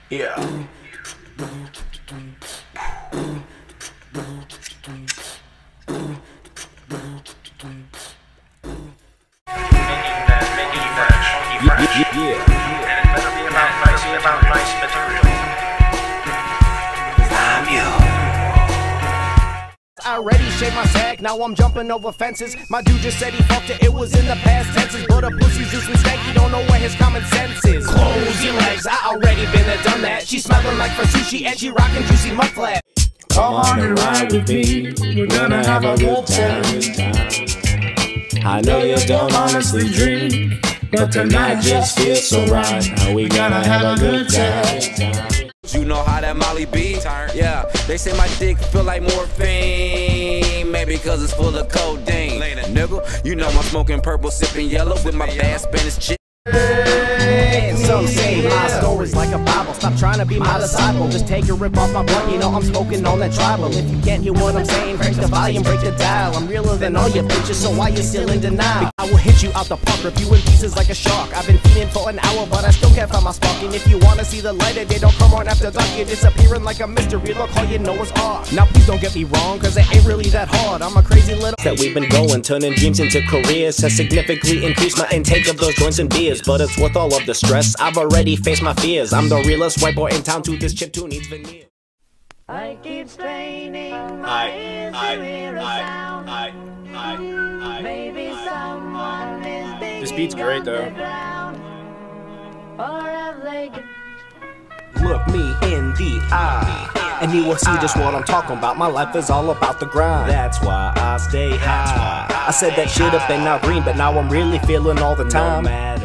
Yeah. I already shaved my sack, now I'm jumping over fences. My dude just said he fucked it, it was in the past tenses. But a pussy's juice and stanky, don't know where his common sense is. Close your legs, I already been there, done that. She smelling like for sushi and she rocking juicy mud flat. Come on and ride with me, we're gonna have a good time. I know you don't honestly dream, but tonight just feels so right. How we gonna have a good time. You know how that Molly be? Yeah, they say my dick feel like morphine. Maybe cause it's full of codeine. Nigga, you know I'm smoking purple, sipping yellow with my bad Spanish chick. And some say my story's like a Bible. Stop trying to be my disciple. Just take a rip off my blunt, you know I'm smoking on that tribal. If you can't hear what I'm saying, crank the volume, break the dial. I'm realer than all your bitches, so why you still in denial? I will hit you out the park, rip you in pieces like a shark. I've been feeding for an hour, but I still can't find my spark. And if you wanna see the light, they don't come on after dark. You're disappearing like a mystery, look all you know is art. Now please don't get me wrong, cause it ain't really that hard. I'm a crazy little that we've been going, turning dreams into careers has significantly increased my intake of those joints and beers. But it's worth all of the stress, I've already faced my fears. I'm the realest white boy in town, to this chip too needs veneer. I keep straining my ears to hear a sound. Maybe someone is digging This beat's great though. Or have they look me in the eye, and you will see just what I'm talking about. My life is all about the grind. That's why I stay high. I said that shit up and now green, but now I'm really feeling all the time.